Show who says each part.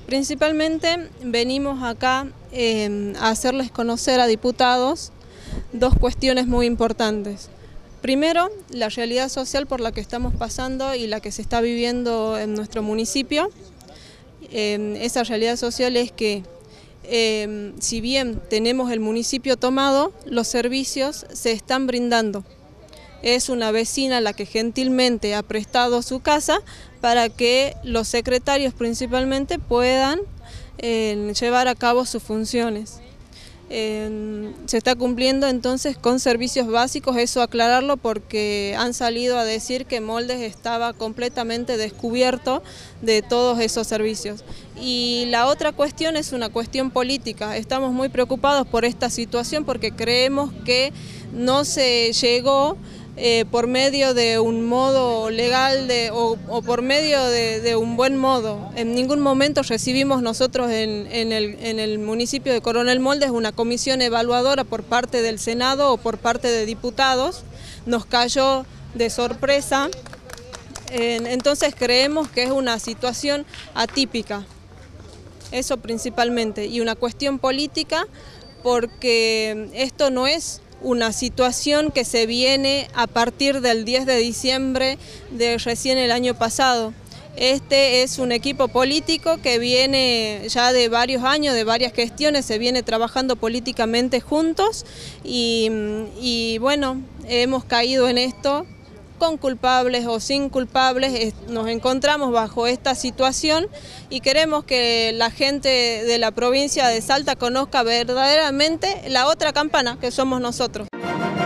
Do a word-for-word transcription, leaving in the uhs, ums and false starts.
Speaker 1: Principalmente venimos acá eh, a hacerles conocer a diputados dos cuestiones muy importantes. Primero, la realidad social por la que estamos pasando y la que se está viviendo en nuestro municipio. Eh, esa realidad social es que eh, si bien tenemos el municipio tomado, los servicios se están brindando. Es una vecina la que gentilmente ha prestado su casa para que los secretarios principalmente puedan eh, llevar a cabo sus funciones. Eh, se está cumpliendo entonces con servicios básicos, eso aclararlo porque han salido a decir que Moldes estaba completamente descubierto de todos esos servicios. Y la otra cuestión es una cuestión política. Estamos muy preocupados por esta situación porque creemos que no se llegó Eh, por medio de un modo legal de, o, o por medio de, de un buen modo. En ningún momento recibimos nosotros en, en, el, en el municipio de Coronel Moldes una comisión evaluadora por parte del Senado o por parte de diputados. Nos cayó de sorpresa, eh, entonces creemos que es una situación atípica, eso principalmente, y una cuestión política porque esto no es una situación que se viene a partir del diez de diciembre de recién el año pasado. Este es un equipo político que viene ya de varios años, de varias gestiones, se viene trabajando políticamente juntos y, y bueno, hemos caído en esto con culpables o sin culpables, nos encontramos bajo esta situación y queremos que la gente de la provincia de Salta conozca verdaderamente la otra campana que somos nosotros.